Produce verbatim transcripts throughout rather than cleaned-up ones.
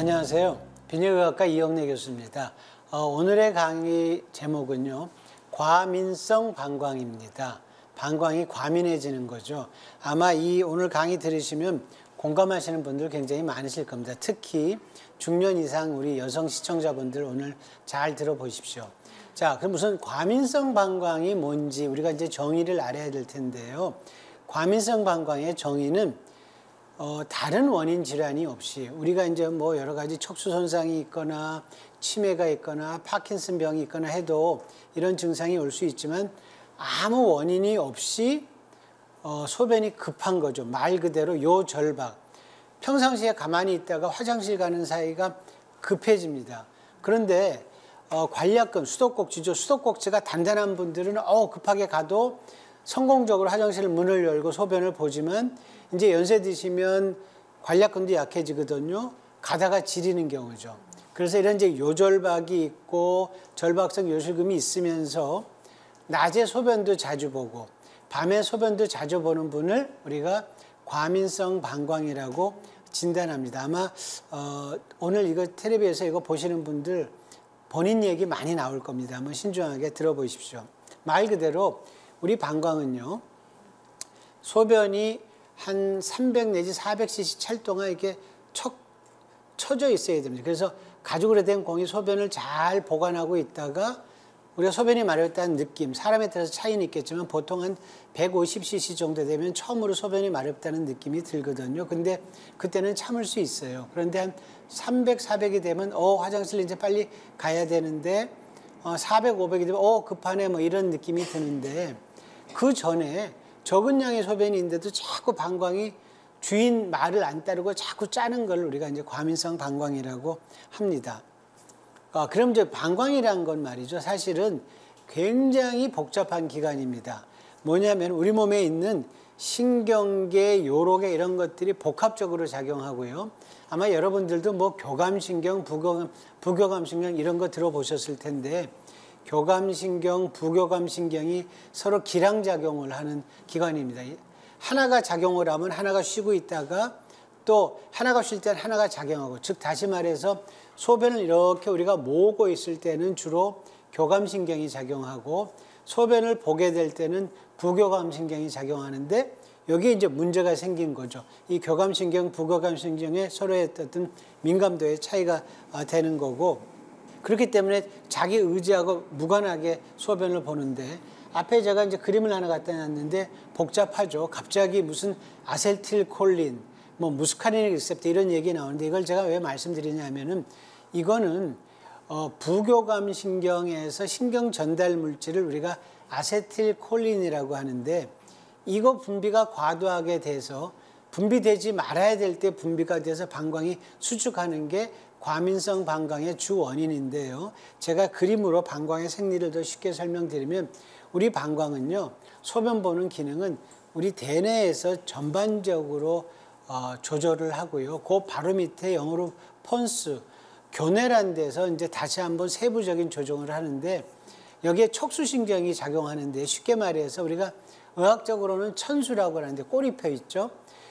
안녕하세요. 비뇨기과과 이영래 교수입니다. 어, 오늘의 강의 제목은요. 과민성 방광입니다. 방광이 과민해지는 거죠. 아마 이 오늘 강의 들으시면 공감하시는 분들 굉장히 많으실 겁니다. 특히 중년 이상 우리 여성 시청자분들 오늘 잘 들어보십시오. 자, 그럼 우선 과민성 방광이 뭔지 우리가 이제 정의를 알아야 될 텐데요. 과민성 방광의 정의는 어, 다른 원인 질환이 없이 우리가 이제 뭐 여러 가지 척수 손상이 있거나 치매가 있거나 파킨슨 병이 있거나 해도 이런 증상이 올 수 있지만 아무 원인이 없이 어, 소변이 급한 거죠. 말 그대로 요절박. 평상시에 가만히 있다가 화장실 가는 사이가 급해집니다. 그런데 어, 관략근, 수도꼭지죠. 수도꼭지가 단단한 분들은 어, 급하게 가도 성공적으로 화장실 문을 열고 소변을 보지만 이제 연세 드시면 관략근도 약해지거든요. 가다가 지리는 경우죠. 그래서 이런 이제 요절박이 있고 절박성 요실금이 있으면서 낮에 소변도 자주 보고 밤에 소변도 자주 보는 분을 우리가 과민성 방광이라고 진단합니다. 아마 어, 오늘 이거 텔레비에서 이거 보시는 분들 본인 얘기 많이 나올 겁니다. 한번 신중하게 들어보십시오. 말 그대로 우리 방광은요. 소변이 한 삼백 내지 사백 씨씨 찰 동안 이렇게 척 쳐져 있어야 됩니다. 그래서 가죽으로 된 공이 소변을 잘 보관하고 있다가 우리가 소변이 마렵다는 느낌, 사람에 따라서 차이는 있겠지만 보통 한 백오십 씨씨 정도 되면 처음으로 소변이 마렵다는 느낌이 들거든요. 근데 그때는 참을 수 있어요. 그런데 한 삼백, 사백이 되면 어 화장실 이제 빨리 가야 되는데 어, 사백, 오백이 되면 어 급하네 뭐 이런 느낌이 드는데 그 전에 적은 양의 소변인데도 자꾸 방광이 주인 말을 안 따르고 자꾸 짜는 걸 우리가 이제 과민성 방광이라고 합니다. 아, 그럼 이제 방광이란 건 말이죠. 사실은 굉장히 복잡한 기관입니다. 뭐냐면 우리 몸에 있는 신경계, 요로계 이런 것들이 복합적으로 작용하고요. 아마 여러분들도 뭐 교감신경, 부교감, 부교감신경 이런 거 들어보셨을 텐데 교감신경, 부교감신경이 서로 기량작용을 하는 기관입니다. 하나가 작용을 하면 하나가 쉬고 있다가 또 하나가 쉴 때는 하나가 작용하고 즉 다시 말해서 소변을 이렇게 우리가 모으고 있을 때는 주로 교감신경이 작용하고 소변을 보게 될 때는 부교감신경이 작용하는데 여기에 이제 문제가 생긴 거죠. 이 교감신경, 부교감신경의 서로의 어떤 민감도의 차이가 되는 거고 그렇기 때문에 자기 의지하고 무관하게 소변을 보는데 앞에 제가 이제 그림을 하나 갖다 놨는데 복잡하죠. 갑자기 무슨 아세틸콜린, 뭐 무스카리닉 리셉터 이런 얘기 나오는데 이걸 제가 왜 말씀드리냐면은 이거는 어, 부교감 신경에서 신경 전달 물질을 우리가 아세틸콜린이라고 하는데 이거 분비가 과도하게 돼서 분비되지 말아야 될 때 분비가 돼서 방광이 수축하는 게 과민성 방광의 주 원인인데요. 제가 그림으로 방광의 생리를 더 쉽게 설명드리면 우리 방광은요. 소변 보는 기능은 우리 대뇌에서 전반적으로 어, 조절을 하고요. 그 바로 밑에 영어로 폰스, 교내란 데서 이제 다시 한번 세부적인 조정을 하는데 여기에 척수신경이 작용하는데 쉽게 말해서 우리가 의학적으로는 천수라고 하는데 꼬리표 있죠.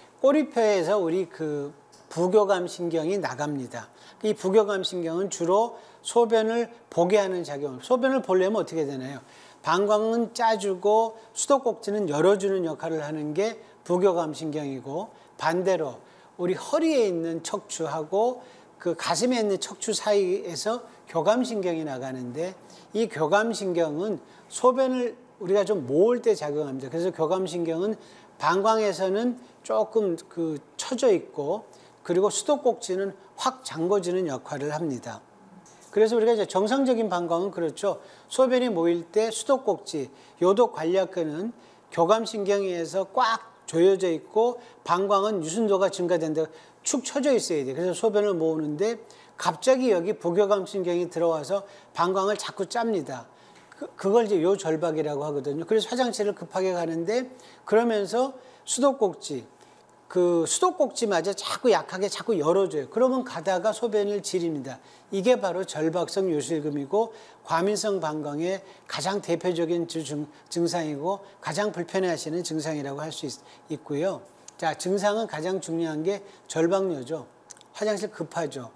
꼬리표에서 우리 그 부교감 신경이 나갑니다. 이 부교감 신경은 주로 소변을 보게 하는 작용. 소변을 보려면 어떻게 되나요? 방광은 짜주고 수도꼭지는 열어주는 역할을 하는 게 부교감 신경이고 반대로 우리 허리에 있는 척추하고 그 가슴에 있는 척추 사이에서 교감 신경이 나가는데 이 교감 신경은 소변을 우리가 좀 모을 때 작용합니다. 그래서 교감 신경은 방광에서는 조금 그 처져 있고 그리고 수도꼭지는 확 잠궈지는 역할을 합니다. 그래서 우리가 이제 정상적인 방광은 그렇죠. 소변이 모일 때 수도꼭지, 요도 관략근은 교감신경에 의해서 꽉 조여져 있고 방광은 유순도가 증가된다. 축 처져 있어야 돼요. 그래서 소변을 모으는데 갑자기 여기 부교감신경이 들어와서 방광을 자꾸 짭니다. 그, 그걸 이제 요절박이라고 하거든요. 그래서 화장실을 급하게 가는데 그러면서 수도꼭지, 그 수도꼭지마저 자꾸 약하게 자꾸 열어줘요. 그러면 가다가 소변을 지립니다. 이게 바로 절박성 요실금이고 과민성 방광의 가장 대표적인 증, 증상이고 가장 불편해하시는 증상이라고 할 수 있고요. 자, 증상은 가장 중요한 게 절박뇨죠. 화장실 급하죠.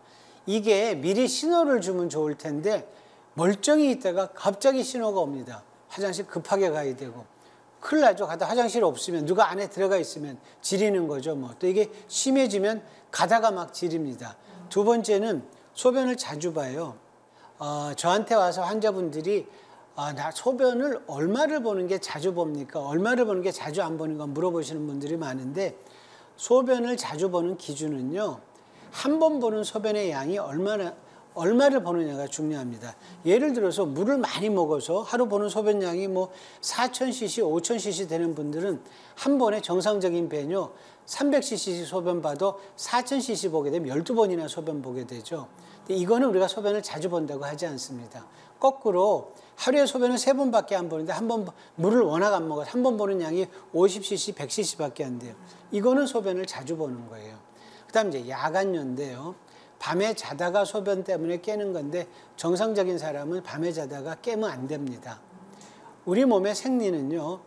이게 미리 신호를 주면 좋을 텐데 멀쩡히 있다가 갑자기 신호가 옵니다. 화장실 급하게 가야 되고. 큰일 나죠. 가다 화장실 없으면 누가 안에 들어가 있으면 지리는 거죠. 뭐. 또 이게 심해지면 가다가 막 지립니다. 두 번째는 소변을 자주 봐요. 어, 저한테 와서 환자분들이 아, 나 소변을 얼마를 보는 게 자주 봅니까? 얼마를 보는 게 자주 안 보는 가 물어보시는 분들이 많은데 소변을 자주 보는 기준은요. 한 번 보는 소변의 양이 얼마나 얼마를 보느냐가 중요합니다. 예를 들어서 물을 많이 먹어서 하루 보는 소변 양이 뭐 사천 씨씨, 오천 씨씨 되는 분들은 한 번에 정상적인 배뇨 삼백 씨씨 소변 봐도 사천 씨씨 보게 되면 열두 번이나 소변 보게 되죠. 근데 이거는 우리가 소변을 자주 본다고 하지 않습니다. 거꾸로 하루에 소변을 세 번밖에 안 보는데 한 번 물을 워낙 안 먹어서 한 번 보는 양이 오십 씨씨, 백 씨씨밖에 안 돼요. 이거는 소변을 자주 보는 거예요. 그다음 이제 야간뇨인데요. 밤에 자다가 소변 때문에 깨는 건데 정상적인 사람은 밤에 자다가 깨면 안 됩니다. 우리 몸의 생리는요.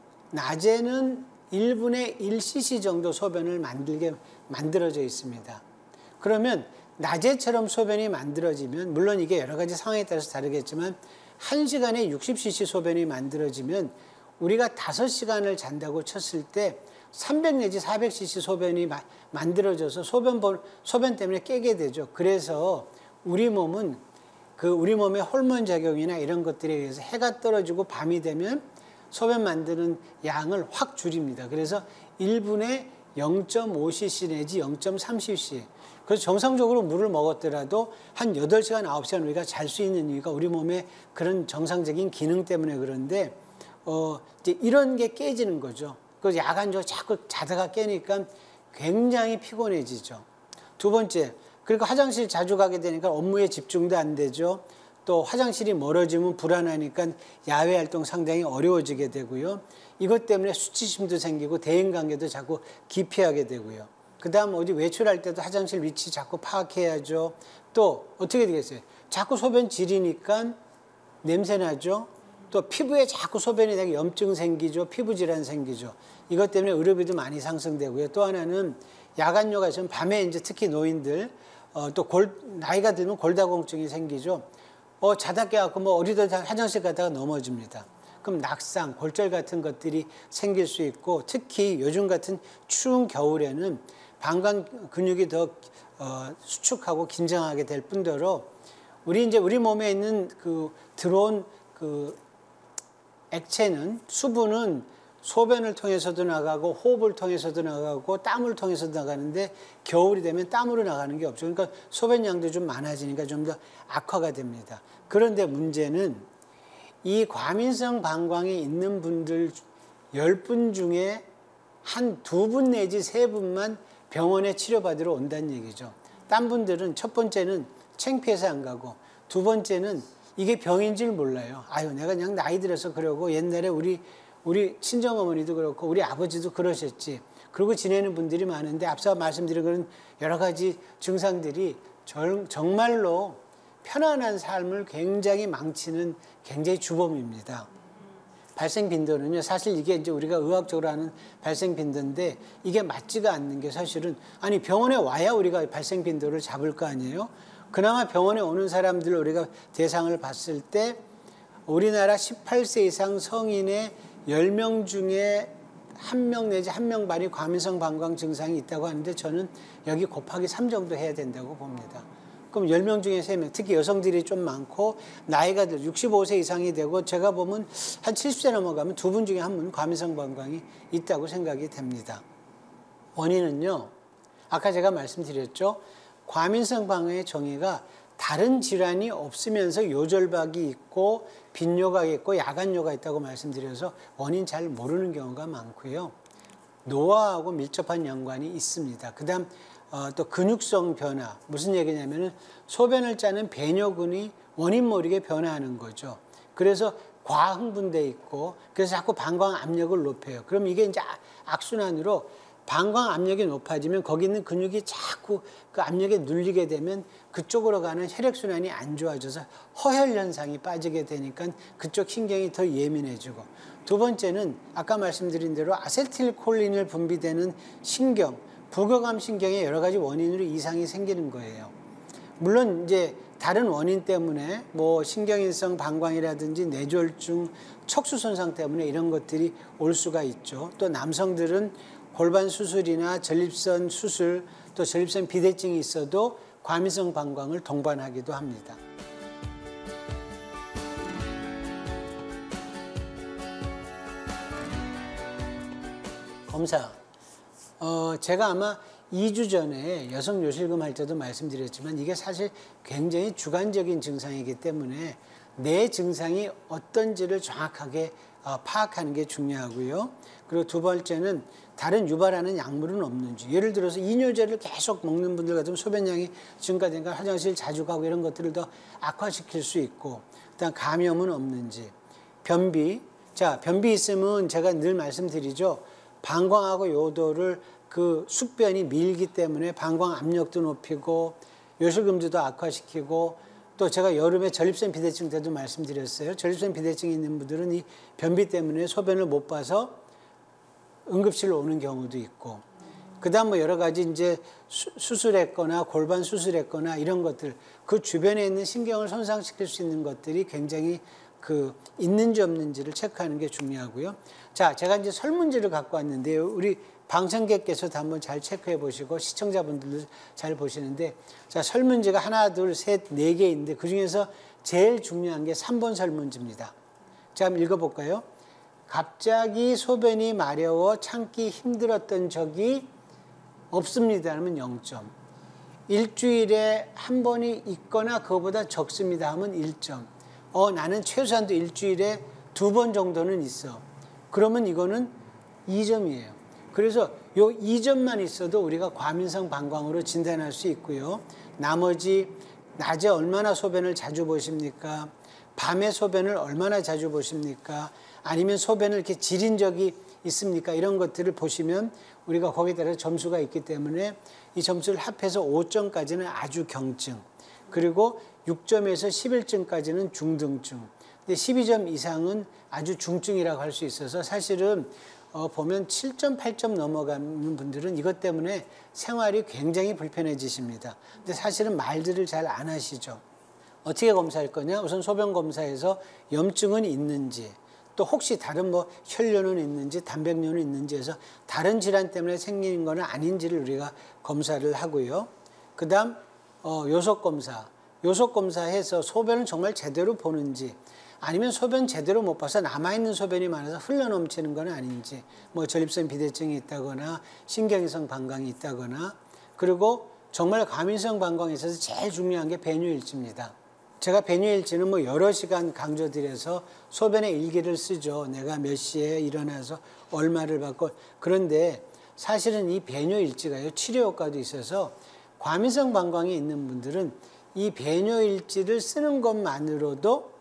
낮에는 일분의 일 씨씨 정도 소변을 만들게 만들어져 있습니다. 그러면 낮에처럼 소변이 만들어지면 물론 이게 여러 가지 상황에 따라서 다르겠지만 한 시간에 육십 씨씨 소변이 만들어지면 우리가 다섯 시간을 잔다고 쳤을 때 삼백 내지 사백 씨씨 소변이 마, 만들어져서 소변, 소변 때문에 깨게 되죠. 그래서 우리 몸은 그 우리 몸의 호르몬 작용이나 이런 것들에 의해서 해가 떨어지고 밤이 되면 소변 만드는 양을 확 줄입니다. 그래서 일분에 영 점 오 씨씨 내지 영 점 삼 씨씨. 그래서 정상적으로 물을 먹었더라도 한 여덟 시간, 아홉 시간 우리가 잘 수 있는 이유가 우리 몸의 그런 정상적인 기능 때문에 그런데 어, 이제 이런 게 깨지는 거죠. 그 야간적으로 자꾸 자다가 깨니까 굉장히 피곤해지죠. 두 번째, 그리고 화장실 자주 가게 되니까 업무에 집중도 안 되죠. 또 화장실이 멀어지면 불안하니까 야외 활동 상당히 어려워지게 되고요. 이것 때문에 수치심도 생기고 대인관계도 자꾸 기피하게 되고요. 그 다음 어디 외출할 때도 화장실 위치 자꾸 파악해야죠. 또 어떻게 되겠어요? 자꾸 소변 지리니까 냄새 나죠. 또 피부에 자꾸 소변이 나게 염증 생기죠. 피부 질환 생기죠. 이것 때문에 의료비도 많이 상승되고요. 또 하나는 야간뇨가 있으면 밤에 이제 특히 노인들 어, 또 골, 나이가 들면 골다공증이 생기죠. 어, 자다 깨갖고 뭐 어디든 화장실 가다가 넘어집니다. 그럼 낙상, 골절 같은 것들이 생길 수 있고 특히 요즘 같은 추운 겨울에는 방광 근육이 더 어, 수축하고 긴장하게 될 뿐더러 우리 이제 우리 몸에 있는 그 들어온 그 액체는 수분은 소변을 통해서도 나가고 호흡을 통해서도 나가고 땀을 통해서도 나가는데 겨울이 되면 땀으로 나가는 게 없죠. 그러니까 소변량도 좀 많아지니까 좀 더 악화가 됩니다. 그런데 문제는 이 과민성 방광이 있는 분들 열 분 중에 한 두 분 내지 세 분만 병원에 치료받으러 온다는 얘기죠. 딴 분들은 첫 번째는 창피해서 안 가고 두 번째는 이게 병인 줄 몰라요. 아유, 내가 그냥 나이 들어서 그러고 옛날에 우리 우리 친정어머니도 그렇고 우리 아버지도 그러셨지. 그러고 지내는 분들이 많은데 앞서 말씀드린 그런 여러 가지 증상들이 정, 정말로 편안한 삶을 굉장히 망치는 굉장히 주범입니다. 발생 빈도는요, 사실 이게 이제 우리가 의학적으로 하는 발생 빈도인데 이게 맞지가 않는 게 사실은 아니 병원에 와야 우리가 발생 빈도를 잡을 거 아니에요? 그나마 병원에 오는 사람들 우리가 대상을 봤을 때 우리나라 십팔 세 이상 성인의 열 명 중에 한 명 내지 한 명 반이 과민성 방광 증상이 있다고 하는데 저는 여기 곱하기 삼 정도 해야 된다고 봅니다. 그럼 열 명 중에 세 명, 특히 여성들이 좀 많고 나이가 육십오 세 이상이 되고 제가 보면 한 칠십 세 넘어가면 두 분 중에 한 분 과민성 방광이 있다고 생각이 됩니다. 원인은요, 아까 제가 말씀드렸죠. 과민성 방광의 정의가 다른 질환이 없으면서 요절박이 있고 빈뇨가 있고 야간뇨가 있다고 말씀드려서 원인 잘 모르는 경우가 많고요. 노화하고 밀접한 연관이 있습니다. 그 다음 어, 또 근육성 변화, 무슨 얘기냐면은 소변을 짜는 배뇨근이 원인 모르게 변화하는 거죠. 그래서 과흥분돼 있고 그래서 자꾸 방광 압력을 높여요. 그럼 이게 이제 악순환으로 방광 압력이 높아지면 거기 있는 근육이 자꾸 그 압력에 눌리게 되면 그쪽으로 가는 혈액순환이 안 좋아져서 허혈 현상이 빠지게 되니까 그쪽 신경이 더 예민해지고, 두 번째는 아까 말씀드린 대로 아세틸콜린을 분비되는 신경, 부교감 신경에 여러 가지 원인으로 이상이 생기는 거예요. 물론 이제 다른 원인 때문에 뭐 신경인성 방광이라든지 뇌졸중, 척수 손상 때문에 이런 것들이 올 수가 있죠. 또 남성들은 골반 수술이나 전립선 수술, 또 전립선 비대증이 있어도 과민성 방광을 동반하기도 합니다. 검사. 어, 제가 아마 이 주 전에 여성 요실금 할 때도 말씀드렸지만 이게 사실 굉장히 주관적인 증상이기 때문에 내 증상이 어떤지를 정확하게 어, 파악하는 게 중요하고요. 그리고 두 번째는 다른 유발하는 약물은 없는지. 예를 들어서 이뇨제를 계속 먹는 분들 같으면 소변량이 증가되니까 화장실 자주 가고 이런 것들을 더 악화시킬 수 있고, 그다음 감염은 없는지. 변비. 자, 변비 있으면 제가 늘 말씀드리죠. 방광하고 요도를 그 숙변이 밀기 때문에 방광 압력도 높이고 요실금주도 악화시키고, 또 제가 여름에 전립선 비대증 때도 말씀드렸어요. 전립선 비대증이 있는 분들은 이 변비 때문에 소변을 못 봐서 응급실로 오는 경우도 있고, 그 다음 뭐 여러 가지 이제 수, 수술했거나 골반 수술했거나 이런 것들, 그 주변에 있는 신경을 손상시킬 수 있는 것들이 굉장히 그 있는지 없는지를 체크하는 게 중요하고요. 자, 제가 이제 설문지를 갖고 왔는데요. 우리 방청객께서도 한번 잘 체크해 보시고 시청자분들도 잘 보시는데, 자, 설문지가 하나, 둘, 셋, 네 개 있는데 그 중에서 제일 중요한 게 삼 번 설문지입니다. 자, 한번 읽어볼까요? 갑자기 소변이 마려워 참기 힘들었던 적이 없습니다 하면 영 점. 일주일에 한 번이 있거나 그거보다 적습니다 하면 일 점. 어, 나는 최소한도 일주일에 두 번 정도는 있어. 그러면 이거는 이 점이에요. 그래서 요 이 점만 있어도 우리가 과민성 방광으로 진단할 수 있고요. 나머지 낮에 얼마나 소변을 자주 보십니까? 밤에 소변을 얼마나 자주 보십니까? 아니면 소변을 이렇게 지린 적이 있습니까? 이런 것들을 보시면 우리가 거기에 따라 점수가 있기 때문에 이 점수를 합해서 오 점까지는 아주 경증, 그리고 육 점에서 십일 점까지는 중등증, 근데 십이 점 이상은 아주 중증이라고 할 수 있어서 사실은 어, 보면 칠 점, 팔 점 넘어가는 분들은 이것 때문에 생활이 굉장히 불편해지십니다. 근데 사실은 말들을 잘 안 하시죠. 어떻게 검사할 거냐? 우선 소변 검사에서 염증은 있는지, 또 혹시 다른 뭐 혈뇨는 있는지, 단백뇨는 있는지 해서 다른 질환 때문에 생기는 거는 아닌지를 우리가 검사를 하고요. 그 다음 어, 요속 검사. 요속 검사해서 소변을 정말 제대로 보는지, 아니면 소변 제대로 못 봐서 남아있는 소변이 많아서 흘러넘치는 건 아닌지, 뭐 전립선 비대증이 있다거나 신경이성 방광이 있다거나, 그리고 정말 과민성 방광에 있어서 제일 중요한 게 배뇨일지입니다. 제가 배뇨일지는 뭐 여러 시간 강조드려서 소변의 일기를 쓰죠. 내가 몇 시에 일어나서 얼마를 받고. 그런데 사실은 이 배뇨일지가요, 치료 효과도 있어서 과민성 방광이 있는 분들은 이 배뇨일지를 쓰는 것만으로도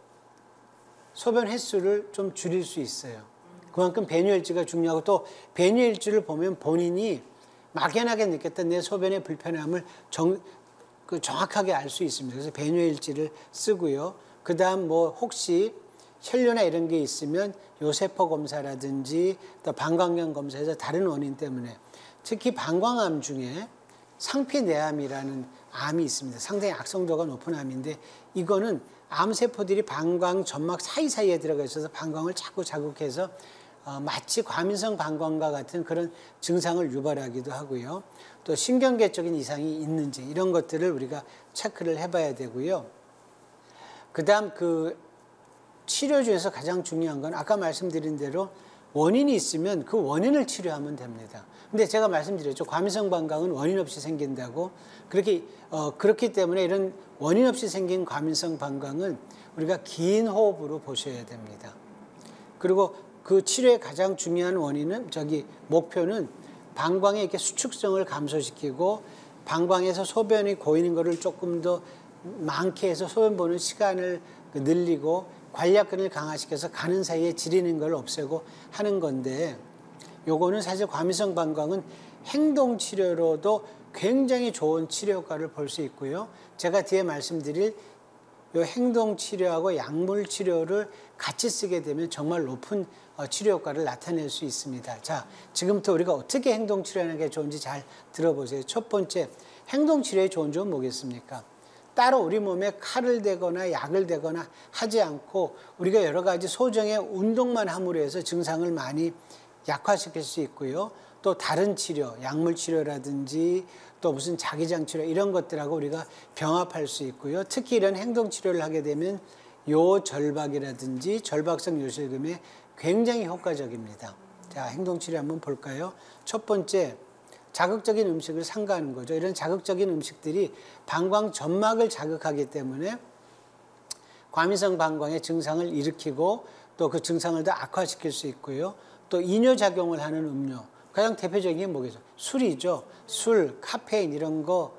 소변 횟수를 좀 줄일 수 있어요. 그만큼 배뇨일지가 중요하고, 또 배뇨일지를 보면 본인이 막연하게 느꼈던 내 소변의 불편함을 정, 그 정확하게 알 수 있습니다. 그래서 배뇨일지를 쓰고요. 그 다음 뭐 혹시 혈뇨나 이런 게 있으면 요세포 검사라든지 또 방광경 검사에서 다른 원인 때문에, 특히 방광암 중에 상피내암이라는 암이 있습니다. 상당히 악성도가 높은 암인데, 이거는 암세포들이 방광 점막 사이사이에 들어가 있어서 방광을 자꾸 자극해서 어, 마치 과민성 방광과 같은 그런 증상을 유발하기도 하고요. 또 신경계적인 이상이 있는지 이런 것들을 우리가 체크를 해봐야 되고요. 그 다음 그 치료 중에서 가장 중요한 건 아까 말씀드린 대로 원인이 있으면 그 원인을 치료하면 됩니다. 근데 제가 말씀드렸죠. 과민성 방광은 원인 없이 생긴다고. 그렇게, 어, 그렇기 때문에 이런 원인 없이 생긴 과민성 방광은 우리가 긴 호흡으로 보셔야 됩니다. 그리고 그 치료의 가장 중요한 원인은, 저기, 목표는 방광의 이렇게 수축성을 감소시키고 방광에서 소변이 고이는 것을 조금 더 많게 해서 소변 보는 시간을 늘리고 관략근을 강화시켜서 가는 사이에 지리는 걸 없애고 하는 건데, 요거는 사실 과민성 방광은 행동 치료로도 굉장히 좋은 치료 효과를 볼 수 있고요. 제가 뒤에 말씀드릴 요 행동 치료하고 약물 치료를 같이 쓰게 되면 정말 높은 치료 효과를 나타낼 수 있습니다. 자, 지금부터 우리가 어떻게 행동 치료하는 게 좋은지 잘 들어보세요. 첫 번째, 행동 치료의 좋은 점은 뭐겠습니까? 따로 우리 몸에 칼을 대거나 약을 대거나 하지 않고 우리가 여러 가지 소정의 운동만 함으로 해서 증상을 많이 약화시킬 수 있고요. 또 다른 치료, 약물 치료라든지 또 무슨 자기장 치료 이런 것들하고 우리가 병합할 수 있고요. 특히 이런 행동 치료를 하게 되면 요절박이라든지 절박성 요실금에 굉장히 효과적입니다. 자, 행동 치료 한번 볼까요? 첫 번째, 자극적인 음식을 삼가하는 거죠. 이런 자극적인 음식들이 방광 점막을 자극하기 때문에 과민성 방광의 증상을 일으키고 또 그 증상을 더 악화시킬 수 있고요. 또 이뇨작용을 하는 음료, 가장 대표적인 게 뭐겠죠? 술이죠. 술, 카페인 이런 거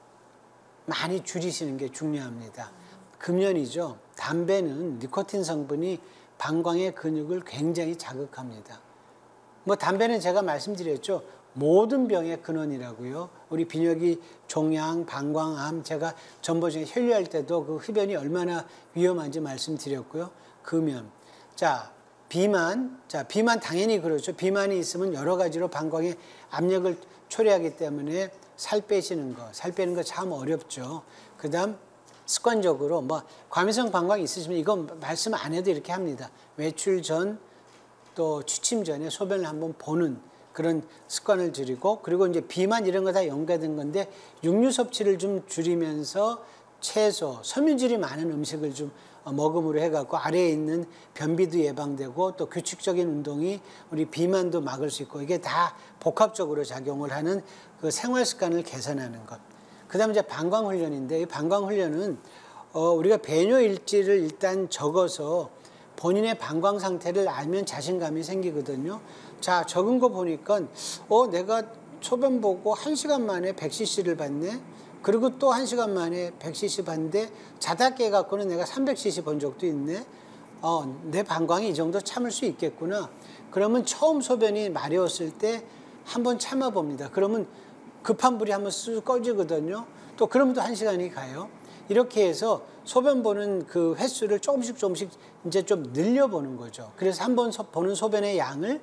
많이 줄이시는 게 중요합니다. 금연이죠. 담배는 니코틴 성분이 방광의 근육을 굉장히 자극합니다. 뭐 담배는 제가 말씀드렸죠. 모든 병의 근원이라고요. 우리 비뇨기 종양, 방광암, 제가 전보 중에 혈류할 때도 그 흡연이 얼마나 위험한지 말씀드렸고요. 금연. 자, 비만. 자, 비만 당연히 그렇죠. 비만이 있으면 여러 가지로 방광에 압력을 초래하기 때문에 살 빼시는 거, 살 빼는 거 참 어렵죠. 그 다음 습관적으로 뭐 과민성 방광이 있으시면 이건 말씀 안 해도 이렇게 합니다. 외출 전 또 취침 전에 소변을 한번 보는 그런 습관을 들이고, 그리고 이제 비만 이런 거 다 연계된 건데 육류 섭취를 좀 줄이면서 채소, 섬유질이 많은 음식을 좀 먹음으로 해갖고 아래에 있는 변비도 예방되고 또 규칙적인 운동이 우리 비만도 막을 수 있고, 이게 다 복합적으로 작용을 하는 그 생활 습관을 개선하는 것. 그 다음에 이제 방광훈련인데, 이 방광훈련은 어, 우리가 배뇨일지를 일단 적어서 본인의 방광 상태를 알면 자신감이 생기거든요. 자, 적은 거 보니까 어 내가 소변 보고 한 시간 만에 백 씨씨를 봤네. 그리고 또 한 시간 만에 백 씨씨 봤는데 자다 깨갖고는 내가 삼백 씨씨 본 적도 있네. 어, 내 방광이 이 정도 참을 수 있겠구나. 그러면 처음 소변이 마려웠을 때 한번 참아봅니다. 그러면 급한 불이 한번 쑥 꺼지거든요. 또 그러면 또 한 시간이 가요. 이렇게 해서 소변 보는 그 횟수를 조금씩 조금씩 이제 좀 늘려보는 거죠. 그래서 한 번 보는 소변의 양을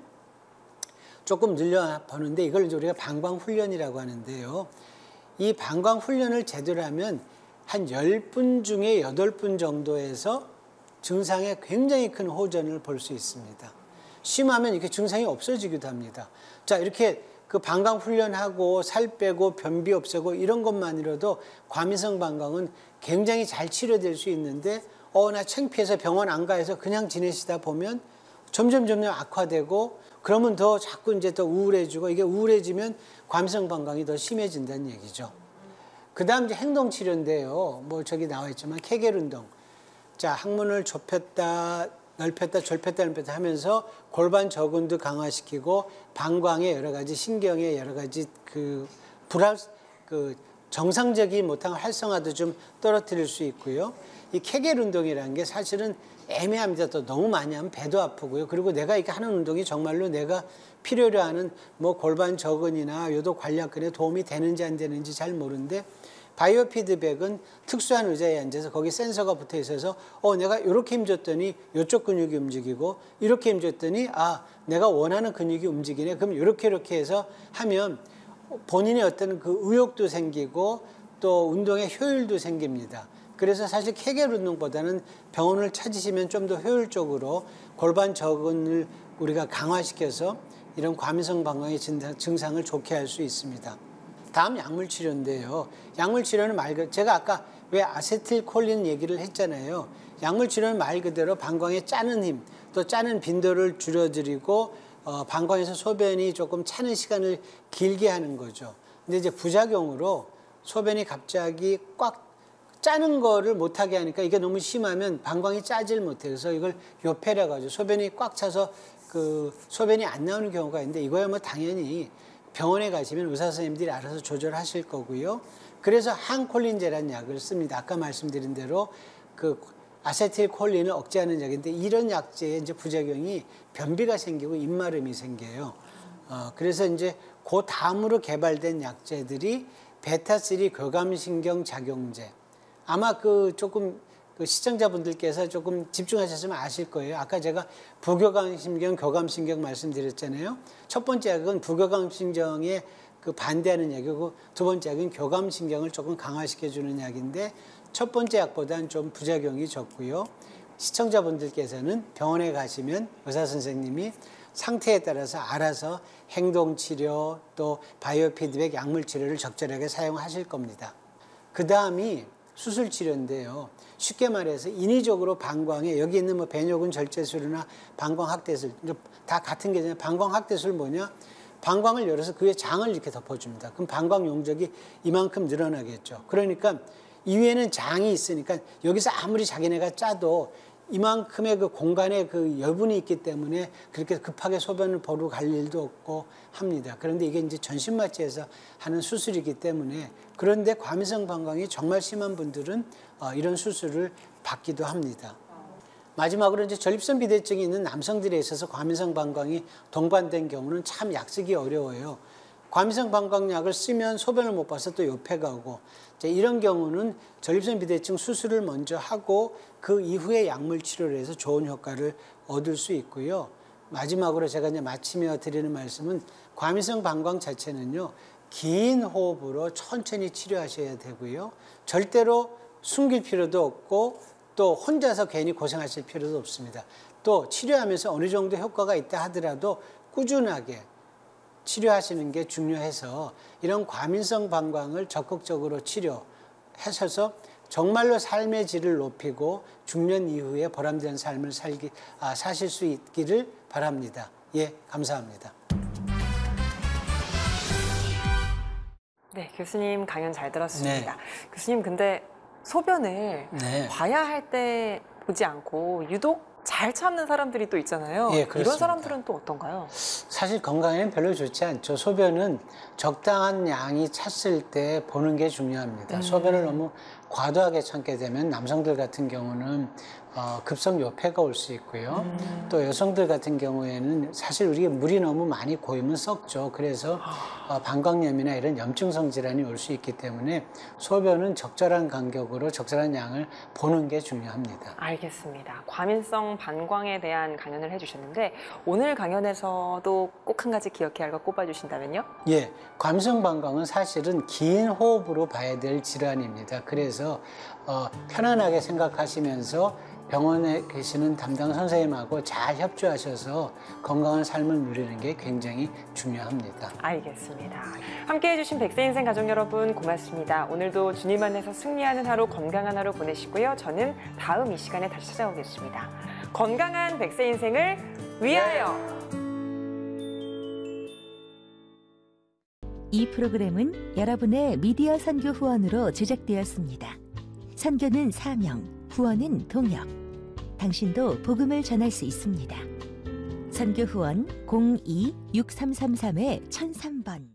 조금 늘려보는데 이걸 이제 우리가 방광 훈련이라고 하는데요. 이 방광 훈련을 제대로 하면 한 열 분 중에 여덟 분 정도에서 증상에 굉장히 큰 호전을 볼 수 있습니다. 심하면 이렇게 증상이 없어지기도 합니다. 자, 이렇게 그 방광 훈련하고 살 빼고 변비 없애고 이런 것만으로도 과민성 방광은 굉장히 잘 치료될 수 있는데, 어, 나 창피해서 병원 안 가서 그냥 지내시다 보면 점점 점점 악화되고, 그러면 더 자꾸 이제 더 우울해지고, 이게 우울해지면 과민성 방광이 더 심해진다는 얘기죠. 그 다음 이제 행동 치료인데요. 뭐 저기 나와 있지만 케겔 운동. 자, 항문을 좁혔다 넓혔다 졸폈다 넓혔다 하면서 골반 저근도 강화시키고 방광의 여러 가지 신경의 여러 가지 그 불활 그 정상적이 못한 활성화도 좀 떨어뜨릴 수 있고요. 이 케겔 운동이라는 게 사실은 애매합니다. 또 너무 많이 하면 배도 아프고요. 그리고 내가 이렇게 하는 운동이 정말로 내가 필요로 하는 뭐 골반 저근이나 요도 관략근에 도움이 되는지 안 되는지 잘 모르는데, 바이오 피드백은 특수한 의자에 앉아서 거기 센서가 붙어 있어서 어 내가 이렇게 힘줬더니 이쪽 근육이 움직이고, 이렇게 힘줬더니 아 내가 원하는 근육이 움직이네. 그럼 이렇게 이렇게 해서 하면 본인의 어떤 그 의욕도 생기고 또 운동의 효율도 생깁니다. 그래서 사실 케겔 운동보다는 병원을 찾으시면 좀 더 효율적으로 골반 저근을 우리가 강화시켜서 이런 과민성 방광의 증상을 좋게 할 수 있습니다. 다음 약물 치료인데요. 약물 치료는 말 그대로 제가 아까 왜 아세틸콜린 얘기를 했잖아요. 약물 치료는 말 그대로 방광에 짜는 힘, 또 짜는 빈도를 줄여드리고 어, 방광에서 소변이 조금 차는 시간을 길게 하는 거죠. 근데 이제 부작용으로 소변이 갑자기 꽉 짜는 거를 못하게 하니까 이게 너무 심하면 방광이 짜질 못해요. 그래서 이걸 요폐라고 하죠. 소변이 꽉 차서 그 소변이 안 나오는 경우가 있는데, 이거야 뭐 당연히 병원에 가시면 의사 선생님들이 알아서 조절하실 거고요. 그래서 항콜린제라는 약을 씁니다. 아까 말씀드린 대로 그 아세틸콜린을 억제하는 약인데, 이런 약제의 이제 부작용이 변비가 생기고 입마름이 생겨요. 어, 그래서 이제 그 다음으로 개발된 약제들이 베타쓰리 교감신경 작용제. 아마 그 조금 그 시청자분들께서 조금 집중하셨으면 아실 거예요. 아까 제가 부교감신경, 교감신경 말씀드렸잖아요. 첫 번째 약은 부교감신경의 그 반대하는 약이고 두 번째 약은 교감신경을 조금 강화시켜주는 약인데 첫 번째 약보다는 좀 부작용이 적고요. 시청자분들께서는 병원에 가시면 의사 선생님이 상태에 따라서 알아서 행동치료 또 바이오 피드백 약물 치료를 적절하게 사용하실 겁니다. 그 다음이 수술 치료인데요. 쉽게 말해서 인위적으로 방광에 여기 있는 뭐 배뇨근 절제술이나 방광 확대술 다 같은 게 아니라 방광 확대술 뭐냐? 방광을 열어서 그 위에 장을 이렇게 덮어줍니다. 그럼 방광 용적이 이만큼 늘어나겠죠. 그러니까 이 위에는 장이 있으니까 여기서 아무리 자기네가 짜도 이만큼의 그 공간에 그 여분이 있기 때문에 그렇게 급하게 소변을 보러 갈 일도 없고 합니다. 그런데 이게 이제 전신마취에서 하는 수술이기 때문에 그런데 과민성 방광이 정말 심한 분들은 어, 이런 수술을 받기도 합니다. 마지막으로 이제 전립선 비대증이 있는 남성들에 있어서 과민성 방광이 동반된 경우는 참 약 쓰기 어려워요. 과민성 방광약을 쓰면 소변을 못 봐서 또 요패가 오고 이런 경우는 전립선 비대증 수술을 먼저 하고 그 이후에 약물 치료를 해서 좋은 효과를 얻을 수 있고요. 마지막으로 제가 이제 마치며 드리는 말씀은 과민성 방광 자체는요. 긴 호흡으로 천천히 치료하셔야 되고요. 절대로 숨길 필요도 없고 또 혼자서 괜히 고생하실 필요도 없습니다. 또 치료하면서 어느 정도 효과가 있다 하더라도 꾸준하게 치료하시는 게 중요해서 이런 과민성 방광을 적극적으로 치료하셔서 정말로 삶의 질을 높이고 중년 이후에 보람된 삶을 살기, 아, 사실 수 있기를 바랍니다. 예, 감사합니다. 네, 교수님 강연 잘 들었습니다. 네. 교수님 근데 소변을 네. 봐야 할 때 보지 않고 유독 잘 참는 사람들이 또 있잖아요. 예, 그렇습니다. 이런 사람들은 또 어떤가요? 사실 건강에는 별로 좋지 않죠. 소변은 적당한 양이 찼을 때 보는 게 중요합니다. 음. 소변을 너무 과도하게 참게 되면 남성들 같은 경우는 어, 급성 요패가 올 수 있고요. 음. 또 여성들 같은 경우에는 사실 우리가 물이 너무 많이 고이면 썩죠. 그래서 어, 방광염이나 이런 염증성 질환이 올 수 있기 때문에 소변은 적절한 간격으로 적절한 양을 보는 게 중요합니다. 알겠습니다. 과민성 방광에 대한 강연을 해주셨는데 오늘 강연에서도 꼭 한 가지 기억해야 할 거 꼽아주신다면요? 예, 과민성 방광은 사실은 긴 호흡으로 봐야 될 질환입니다. 그래서 어, 편안하게 생각하시면서 병원에 계시는 담당 선생님하고 잘 협조하셔서 건강한 삶을 누리는 게 굉장히 중요합니다. 알겠습니다. 함께해 주신 백세인생 가족 여러분 고맙습니다. 오늘도 주님 안에서 승리하는 하루, 건강한 하루 보내시고요. 저는 다음 이 시간에 다시 찾아오겠습니다. 건강한 백세인생을 위하여! 이 프로그램은 여러분의 미디어 선교 후원으로 제작되었습니다. 선교는 사명, 후원은 동역. 당신도 복음을 전할 수 있습니다. 선교 후원 공이 육삼삼삼 천삼 번